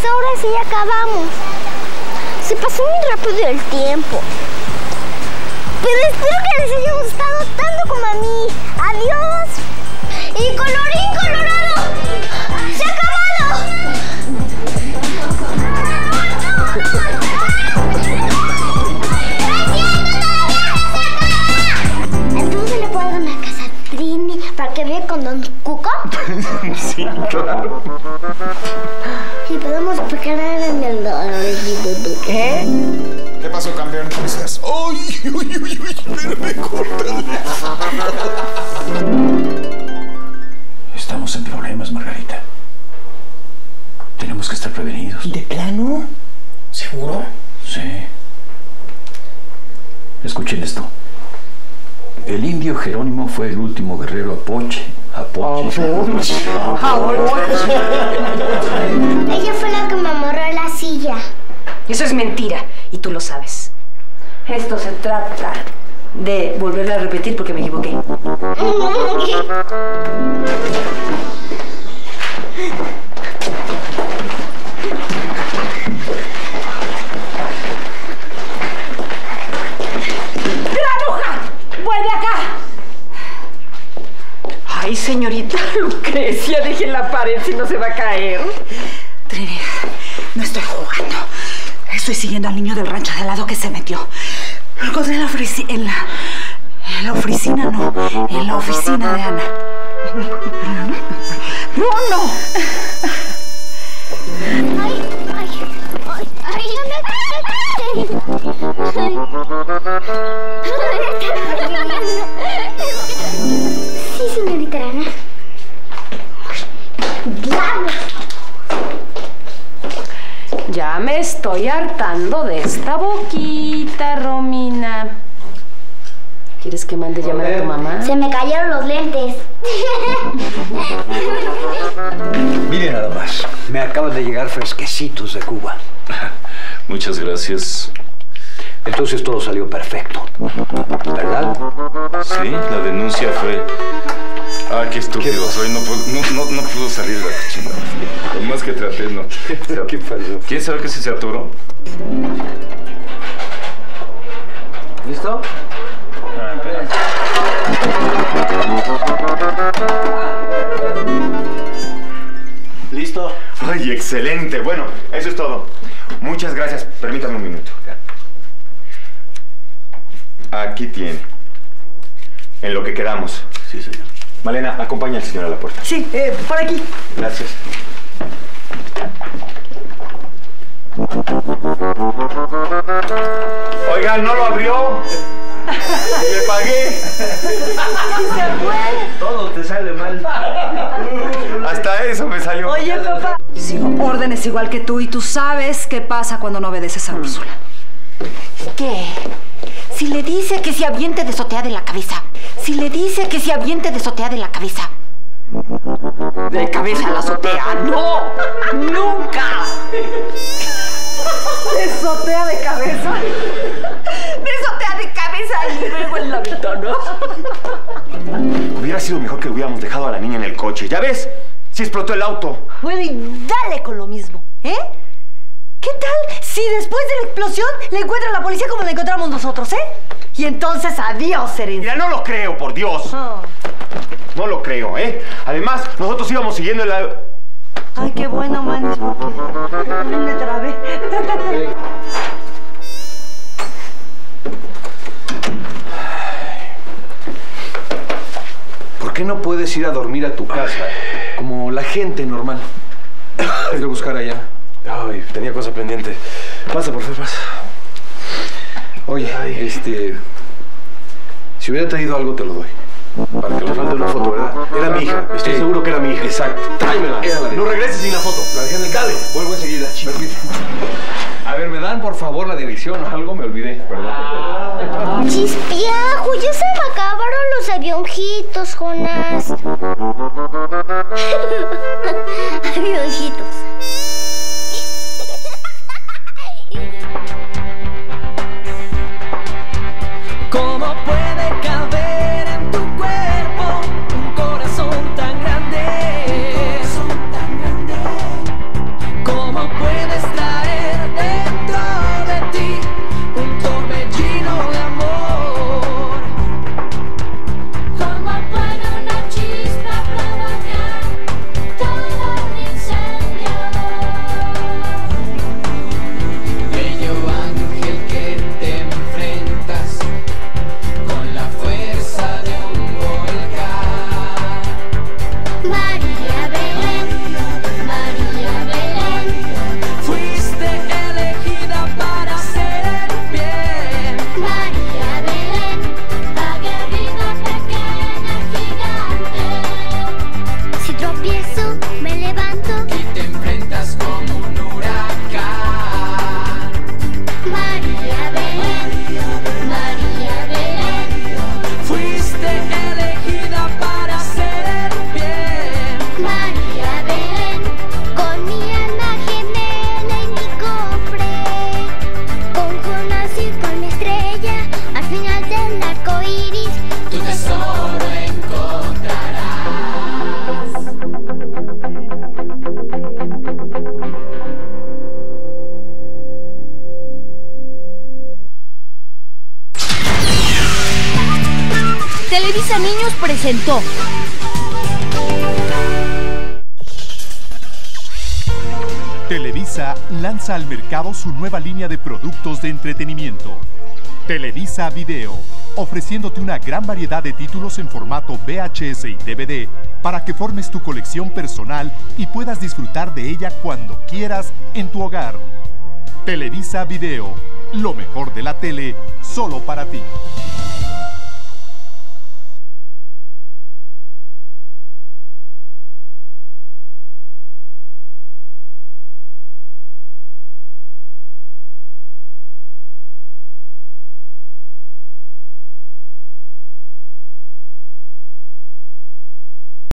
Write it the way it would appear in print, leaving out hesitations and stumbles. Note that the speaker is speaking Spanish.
ahora sí acabamos. Se pasó muy rápido el tiempo. Pero espero que les haya gustado tanto como a mí. ¡Adiós! ¡Y colorín colorado! ¡Se ha acabado! Entonces le puedo dar una casa a Trini para que vea con Don Cuco. Sí, claro. Y podemos pegar en el... ¿Qué? ¿Qué pasó, campeón? ¿Cómo estás? ¡Uy, uy, uy, uy! Espérame, córtale. Estamos en problemas, Margarita. Tenemos que estar prevenidos. ¿De plano? ¿Seguro? Sí. Escuchen esto. El indio Jerónimo fue el último guerrero apoche. Ella fue la que me amarró la silla. Eso es mentira, y tú lo sabes. Esto se trata de volver a repetir porque me equivoqué. ¡Granuja! ¡Vuelve acá! Ay, señorita Lucrecia, deje la pared si no se va a caer. Trini, no estoy jugando. Estoy siguiendo al niño del rancho de al lado que se metió. Lo encontré en la oficina. En la oficina, no. En la oficina de Ana. ¡No, no! ¡Ay, ay, ay, ay! Sí, señorita Ana. Ya me estoy hartando de esta boquita, Romina. ¿Quieres que mande llamar a tu mamá? Se me cayeron los lentes. Miren nada más. Me acaban de llegar fresquecitos de Cuba. Muchas gracias. Entonces todo salió perfecto, ¿verdad? Sí, la denuncia fue... Ah, qué estúpido soy. No pudo salir de la cochinada. Por más que traté, no. ¿Qué pasó? ¿Quieres saber que se atoró? ¿Listo? ¿Listo? Ay, excelente. Bueno, eso es todo. Muchas gracias. Permítame un minuto. Aquí tiene. En lo que quedamos. Sí, señor. Malena, acompaña al señor a la puerta. Sí, por aquí. Gracias. Oigan, ¿no lo abrió? ¡Le pagué! Todo te sale mal. Hasta eso me salió. Oye, papá. Sigo órdenes igual que tú y tú sabes qué pasa cuando no obedeces a Úrsula. ¿Qué? Si le dice que se aviente de azotea de la cabeza. Si le dice que se aviente de azotea de la cabeza. De cabeza a la azotea. ¡No! ¡Nunca! Desotea de cabeza. Desotea de cabeza y luego en la ventana. Hubiera sido mejor que hubiéramos dejado a la niña en el coche. ¿Ya ves? Si explotó el auto. Bueno, y dale con lo mismo, ¿eh? ¿Qué tal si después de la explosión le encuentra la policía como la encontramos nosotros, Y entonces adiós, Serencia. Mira, no lo creo, por Dios. No lo creo, ¿eh? Además, nosotros íbamos siguiendo la... Ay, qué bueno, manis, porque me trabé. ¿Por qué no puedes ir a dormir a tu casa como la gente normal? Hay que buscar allá. Ay, tenía cosa pendiente. Pasa, por favor, pasa. Oye, si hubiera traído algo, te lo doy. Para que no falte una foto, ¿verdad? Era mi hija. Estoy seguro que era mi hija. Exacto. Tráemela. No regreses sin la foto. La dejé en el carro. Vuelvo enseguida. A ver, ¿me dan, por favor, la dirección o algo? Me olvidé, perdón. Chispiajo, ya se me acabaron los avioncitos, Jonás. Avioncitos. ¿Cómo puede caber en tu cuerpo un corazón tan grande? ¿Cómo puede Televisa Niños presentó. Televisa lanza al mercado su nueva línea de productos de entretenimiento. Televisa Video, ofreciéndote una gran variedad de títulos en formato VHS y DVD para que formes tu colección personal y puedas disfrutar de ella cuando quieras en tu hogar. Televisa Video, lo mejor de la tele, solo para ti.